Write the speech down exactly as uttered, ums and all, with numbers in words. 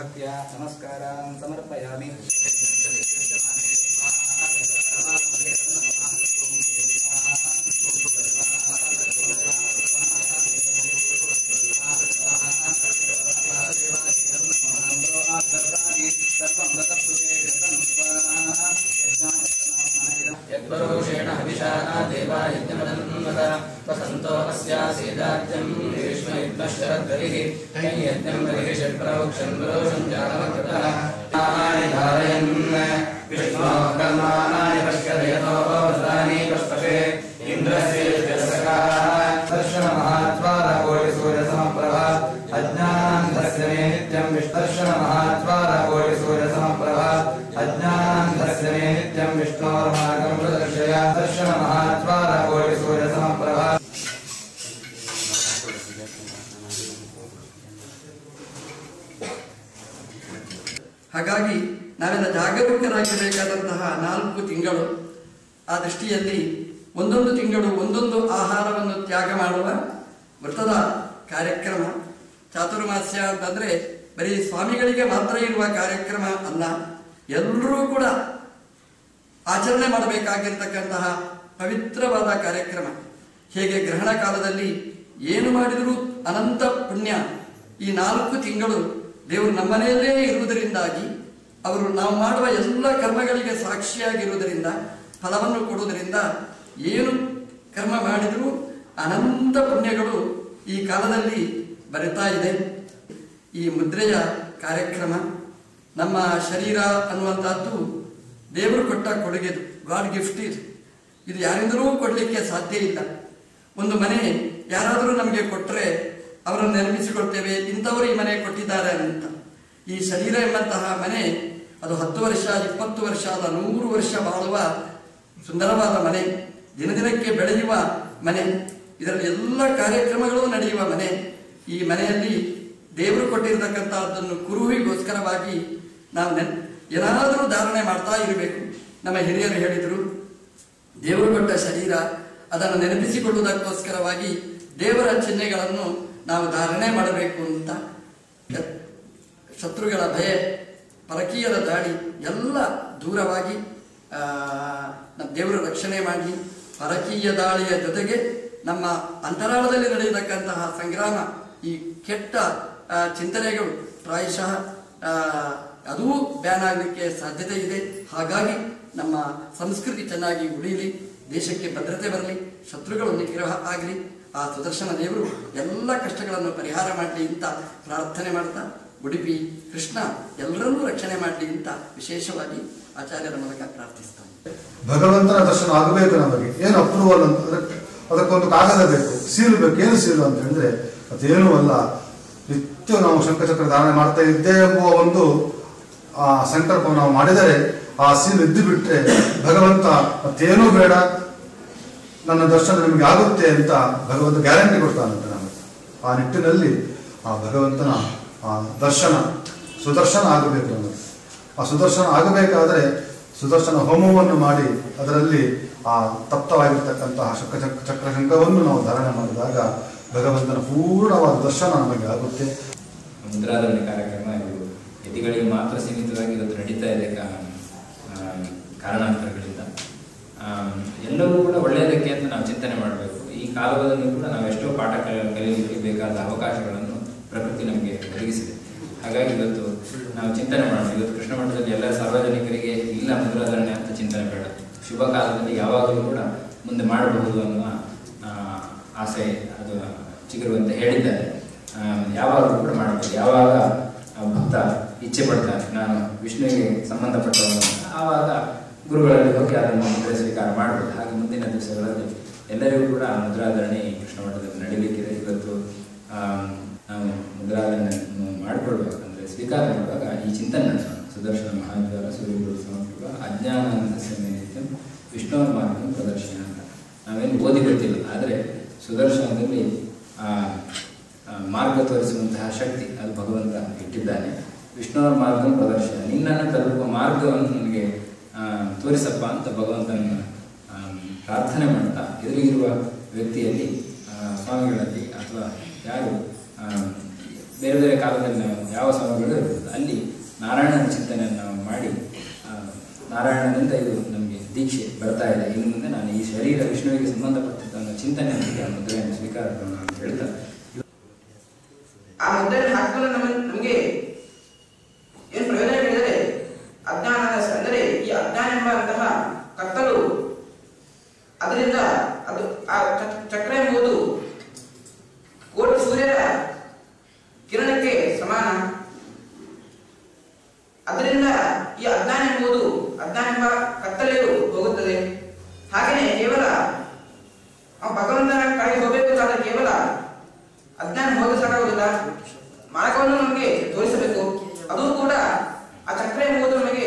भक्त्या नमस्कारान् समर्पयामि। यद्वरोषेण हविषाः देवायज्ञमदन्वत वसन्तो अस्यासीदाज्यं ग्रीष्मयुग्मशरद्गरिः यज्ञं बहिः षट्प्रवक्षन् रोषं जातमकृतः तानि धारयन् विष्णोः कर्माणि पश्यदयतो वृतानि पुष्पके इन्द्रस्य जलसखाः दर्शनमहात्वारकोटिसूर्यसमप्रभा अज्ञानान्धस्य मे नित्यं विष्णर्शनमहात्वारकोटिसूर्यसमप्रभा अज्ञानान्धस्य मे नित्यं विष्णोर्मार्गं प्रदर्शय दर्शनमहात्वारकोटिसूर्यसमप्रभा। ಹಾಗಾಗಿ ನಾವೆಲ್ಲ ಜಾಗರೂಕರಾಗಿರಬೇಕಾದಂತಹ ನಾಲ್ಕು ತಿಂಗಳು ಆ ದೃಷ್ಟಿಯಲ್ಲಿ ಒಂದೊಂದು ತಿಂಗಳು ಒಂದೊಂದು ಆಹಾರವನ್ನು ತ್ಯಾಗ ಮಾಡುವ ವ್ರತದ ಕಾರ್ಯಕ್ರಮ. ಚಾತುರ್ಮಾಸ್ಯ ಅಂತಂದರೆ ಬರೀ ಸ್ವಾಮಿಗಳಿಗೆ ಮಾತ್ರ ಇರುವ ಕಾರ್ಯಕ್ರಮ ಅಲ್ಲ, ಎಲ್ಲರೂ ಕೂಡ ಆಚರಣೆ ಮಾಡಬೇಕಾಗಿರ್ತಕ್ಕಂತಹ ಪವಿತ್ರವಾದ ಕಾರ್ಯಕ್ರಮ. ಹೇಗೆ ಗ್ರಹಣ ಕಾಲದಲ್ಲಿ ಏನು ಮಾಡಿದರೂ ಅನಂತ ಪುಣ್ಯ, ಈ ನಾಲ್ಕು ತಿಂಗಳು ದೇವರು ನಮ್ಮನೆಯಲ್ಲೇ ಇರುವುದರಿಂದಾಗಿ ಅವರು ನಾವು ಮಾಡುವ ಎಲ್ಲ ಕರ್ಮಗಳಿಗೆ ಸಾಕ್ಷಿಯಾಗಿರುವುದರಿಂದ ಫಲವನ್ನು ಕೊಡುವುದರಿಂದ ಏನು ಕರ್ಮ ಮಾಡಿದರೂ ಅನಂತ ಪುಣ್ಯಗಳು ಈ ಕಾಲದಲ್ಲಿ ಬರುತ್ತಾ ಇದೆ. ಈ ಮುದ್ರೆಯ ಕಾರ್ಯಕ್ರಮ, ನಮ್ಮ ಶರೀರ ಅನ್ನುವಂಥದ್ದು ದೇವರು ಕೊಟ್ಟ ಕೊಡುಗೆದು, ಗಾಡ್ ಗಿಫ್ಟ್ ಇದು. ಇದು ಯಾರಿಂದಲೂ ಕೊಡಲಿಕ್ಕೆ ಸಾಧ್ಯ ಇಲ್ಲ. ಒಂದು ಮನೆ ಯಾರಾದರೂ ನಮಗೆ ಕೊಟ್ಟರೆ ಅವರನ್ನು ನೆನಪಿಸಿಕೊಳ್ತೇವೆ, ಇಂಥವರು ಈ ಮನೆ ಕೊಟ್ಟಿದ್ದಾರೆ ಅಂತ. ಈ ಶರೀರ ಎಂಬಂತಹ ಮನೆ ಅದು ಹತ್ತು ವರ್ಷ, ಇಪ್ಪತ್ತು ವರ್ಷ ಅಲ್ಲ, ನೂರು ವರ್ಷ ಬಾಳುವ ಸುಂದರವಾದ ಮನೆ, ದಿನ ದಿನಕ್ಕೆ ಬೆಳೆಯುವ ಮನೆ, ಇದರಲ್ಲಿ ಎಲ್ಲ ಕಾರ್ಯಕ್ರಮಗಳು ನಡೆಯುವ ಮನೆ. ಈ ಮನೆಯಲ್ಲಿ ದೇವರು ಕೊಟ್ಟಿರತಕ್ಕಂಥದ್ದನ್ನು ಕುರುಹಿಗೋಸ್ಕರವಾಗಿ ನಾವು ನೆನ್ ಏನಾದರೂ ಧಾರಣೆ ಮಾಡ್ತಾ ಇರಬೇಕು. ನಮ್ಮ ಹಿರಿಯರು ಹೇಳಿದರು, ದೇವರು ಕೊಟ್ಟ ಶರೀರ ಅದನ್ನು ನೆನಪಿಸಿಕೊಳ್ಳುವುದಕ್ಕೋಸ್ಕರವಾಗಿ ದೇವರ ಚಿಹ್ನೆಗಳನ್ನು ನಾವು ಧಾರಣೆ ಮಾಡಬೇಕು ಅಂತ. ಶತ್ರುಗಳ ಭಯ, ಪರಕೀಯರ ದಾಳಿ ಎಲ್ಲ ದೂರವಾಗಿ ನಮ್ಮ ದೇವರು ರಕ್ಷಣೆ ಮಾಡಿ, ಪರಕೀಯ ದಾಳಿಯ ಜೊತೆಗೆ ನಮ್ಮ ಅಂತರಾಳದಲ್ಲಿ ನಡೆಯತಕ್ಕಂತಹ ಸಂಗ್ರಾಮ, ಈ ಕೆಟ್ಟ ಚಿಂತನೆಗಳು ಪ್ರಾಯಶಃ ಅದೂ ಬ್ಯಾನ್ ಆಗಲಿಕ್ಕೆ ಸಾಧ್ಯತೆ ಇದೆ. ಹಾಗಾಗಿ ನಮ್ಮ ಸಂಸ್ಕೃತಿ ಚೆನ್ನಾಗಿ ಉಳಿಯಲಿ, ದೇಶಕ್ಕೆ ಭದ್ರತೆ ಬರಲಿ, ಶತ್ರುಗಳು ನಿಗ್ರಹ ಆಗಲಿ, ಆ ಸುದರ್ಶನ ದೇವರು ಎಲ್ಲ ಕಷ್ಟಗಳನ್ನು ಪರಿಹಾರ ಮಾಡಲಿ ಅಂತ ಪ್ರಾರ್ಥನೆ ಮಾಡ್ತಾ, ಉಡುಪಿ ಕೃಷ್ಣ ಎಲ್ಲರನ್ನೂ ರಕ್ಷಣೆ ಮಾಡಲಿ ಅಂತ ವಿಶೇಷವಾಗಿ ಆಚಾರ್ಯರ ಮೂಲಕ ಪ್ರಾರ್ಥಿಸ್ತಾನೆ. ಭಗವಂತನ ದರ್ಶನ ಆಗಬೇಕು. ನಮಗೆ ಏನು ಅಪ್ರೂವಲ್ ಅಂತ ಅದಕ್ಕೊಂದು ಕಾಗದ ಬೇಕು, ಸೀಲು ಬೇಕು. ಏನು ಸೀಲು ಅಂತ ಹೇಳಿದ್ರೆ ಅದೇನೂ ಅಲ್ಲ, ನಿತ್ಯ ನಾವು ಶಂಖಚಕ್ರ ಧಾರಣೆ ಮಾಡ್ತಾ ಇದ್ದೇ ಎಂಬುವ ಒಂದು ಆ ಸಂಕಲ್ಪ ನಾವು ಮಾಡಿದರೆ ಆ ಸೀಲು ಇದ್ದು ಬಿಟ್ರೆ ಭಗವಂತ ಮತ್ತೇನೂ ಬೇಡ, ನನ್ನ ದರ್ಶನ ನಿಮಗೆ ಆಗುತ್ತೆ ಅಂತ ಭಗವಂತ ಗ್ಯಾರಂಟಿ ಕೊಡ್ತಾನಂತೆ ನಮಗೆ. ಆ ನಿಟ್ಟಿನಲ್ಲಿ ಆ ಭಗವಂತನ ಆ ದರ್ಶನ ಸುದರ್ಶನ ಆಗಬೇಕು ನಮಗೆ. ಆ ಸುದರ್ಶನ ಆಗಬೇಕಾದರೆ ಸುದರ್ಶನ ಹೋಮವನ್ನು ಮಾಡಿ ಅದರಲ್ಲಿ ಆ ತಪ್ತವಾಗಿರ್ತಕ್ಕಂತಹ ಶಂಖ ಚಕ್ರ ಶಂಖವನ್ನು ನಾವು ಧಾರಣೆ ಮಾಡಿದಾಗ ಭಗವಂತನ ಪೂರ್ಣವಾದ ದರ್ಶನ ನಮಗೆ ಆಗುತ್ತೆ. ಮುದ್ರಾಧಾರಣೆ ಕಾರ್ಯಕ್ರಮ ಇದು ಯತಿಗಳಿಗೆ ಮಾತ್ರ ಸೀಮಿತವಾಗಿ ಇವತ್ತು ನಡೀತಾ ಇದೆ ಕಾರಣಾಂತರಗಳಿಂದ. ಎಲ್ಲವೂ ಕೂಡ ಒಳ್ಳೆಯದಕ್ಕೆ ಅಂತ ನಾವು ಚಿಂತನೆ ಮಾಡಬೇಕು. ಈ ಕಾಲದಲ್ಲಿ ಕೂಡ ನಾವು ಎಷ್ಟೋ ಪಾಠ ಕಲಿಯಲಿಕ್ಕೆ ಬೇಕಾದ ಅವಕಾಶಗಳನ್ನು ಪ್ರಕೃತಿ ನಮಗೆ ಒದಗಿಸಿದೆ. ಹಾಗಾಗಿ ಇವತ್ತು ನಾವು ಚಿಂತನೆ ಮಾಡೋಣ. ಇವತ್ತು ಕೃಷ್ಣ ಮಠದಲ್ಲಿ ಎಲ್ಲ ಸಾರ್ವಜನಿಕರಿಗೆ ಇಲ್ಲ ಮುದ್ರಾಧಾರಣೆ ಅಂತ ಚಿಂತನೆ ಬೇಡ. ಶುಭ ಕಾಲದಲ್ಲಿ ಯಾವಾಗಲೂ ಕೂಡ ಮುಂದೆ ಮಾಡಬಹುದು ಅನ್ನುವ ಆಸೆ ಅದು ಚಿಗುರುವಂತೆ ಹೇಳಿದ್ದಾರೆ. ಯಾವಾಗಲೂ ಕೂಡ ಮಾಡಬಹುದು. ಯಾವಾಗ ಭಕ್ತ ಇಚ್ಛೆ ಪಡ್ತಾನೆ ನಾನು ವಿಷ್ಣುವಿಗೆ ಸಂಬಂಧಪಟ್ಟವನು, ಆವಾಗ ಗುರುಗಳಲ್ಲಿ ಹೋಗಿ ಅದನ್ನು ಮುದ್ರೆ ಸ್ವೀಕಾರ ಮಾಡಬಹುದು. ಹಾಗೆ ಮುಂದಿನ ದಿವಸಗಳಲ್ಲಿ ಎಲ್ಲರಿಗೂ ಕೂಡ ಮುದ್ರಾಧಾರಣೆ ಕೃಷ್ಣ ಮಠದಲ್ಲಿ ನಡೀಲಿಕ್ಕಿದೆ. ಇವತ್ತು ನಾವು ಮುದ್ರಾಧಾರಣೆ ಮಾಡಿಕೊಳ್ಬೇಕಂದ್ರೆ ಸ್ವೀಕಾರ ಮಾಡುವಾಗ ಈ ಚಿಂತನೆ ನಡೆಸೋಣ. ಸುದರ್ಶನ ಮಹಾದ್ವಾರ ಸೂರ್ಯಗುರು ಸಮರ್ಪಿಸುವ ಅಜ್ಞಾನಾನಂದಸ್ಯ ನಿತ್ಯಂ ವಿಷ್ಣುವರ ಮಾರ್ಗಂ ಪ್ರದರ್ಶನ ಅಂತ ನಾವೇನು ಓದಿ ಗೊತ್ತಿಲ್ಲ, ಆದರೆ ಸುದರ್ಶನದಲ್ಲಿ ಮಾರ್ಗ ತೋರಿಸುವಂತಹ ಶಕ್ತಿ ಅದು ಭಗವಂತ ಇಟ್ಟಿದ್ದಾನೆ. ವಿಷ್ಣುವರ ಮಾರ್ಗಂ ಪ್ರದರ್ಶನ, ನಿನ್ನನ್ನು ತಲುಪುವ ಮಾರ್ಗವನ್ನು ನನಗೆ ತೋರಿಸಪ್ಪ ಅಂತ ಭಗವಂತನ ಪ್ರಾರ್ಥನೆ ಮಾಡ್ತಾ ಎದುರಿಗಿರುವ ವ್ಯಕ್ತಿಯಲ್ಲಿ ಸ್ವಾಮಿಗಳಲ್ಲಿ ಅಥವಾ ಯಾರು ಬೇರೆ ಬೇರೆ ಕಾಲದಲ್ಲಿ ನಾವು ಯಾವ ಸಮಯಗಳು ಇರ್ತದೆ ಅಲ್ಲಿ ನಾರಾಯಣನ ಚಿಂತನೆಯನ್ನು ನಾವು ಮಾಡಿ ನಾರಾಯಣನಿಂದ ಇದು ನಮಗೆ ದೀಕ್ಷೆ ಬರ್ತಾ ಇದೆ. ಇನ್ನು ಮುಂದೆ ನಾನು ಈ ಶರೀರ ವಿಷ್ಣುವಿಗೆ ಸಂಬಂಧಪಟ್ಟಂತ ಮುದ್ರೆಯೊಂದಿಗೆ ಆ ಮುದ್ರೆಯನ್ನು ಸ್ವೀಕಾರ ಮಾಡೋಣ ಅಂತ ಹೇಳ್ತಾ ಆ ಮುದ್ರೆಯನ್ನು ಹಾಕಿದ್ರೆ ನಮ್ಮ ನಮಗೆ ಏನು ಪ್ರಯೋಜನ ಹೇಳಿದರೆ ಅಜ್ಞಾನ ಅಂದರೆ ಈ ಅಜ್ಞಾನ ಎಂಬಂತಹ ಕತ್ತಲು ಅದರಿಂದ ಅದು ಆ ಚಕ್ರ ಎಂಬುದು ಕೋಟಿ ಸೂರ್ಯರ ಕಿರಣಕ್ಕೆ ಸಮಾನ. ಅದರಿಂದ ಈ ಅಜ್ಞಾನ ಎಂಬುದು ಅಜ್ಞಾನ ಎಂಬ ಕತ್ತಲೆಯು ಹೋಗುತ್ತದೆ. ಹಾಗೆಯೇ ಕೇವಲ ಭಗವಂತನ ಕಡೆಗೆ ಹೋಗಬೇಕಾದ್ರೆ ಕೇವಲ ಅಜ್ಞಾನ ಹೋಗಿ ಸಾಕಾಗುವುದಿಲ್ಲ, ಮಾರ್ಗವನ್ನು ನಮಗೆ ತೋರಿಸಬೇಕು. ಅದು ಕೂಡ ಆ ಚಕ್ರ ಎಂಬುದು ನಮಗೆ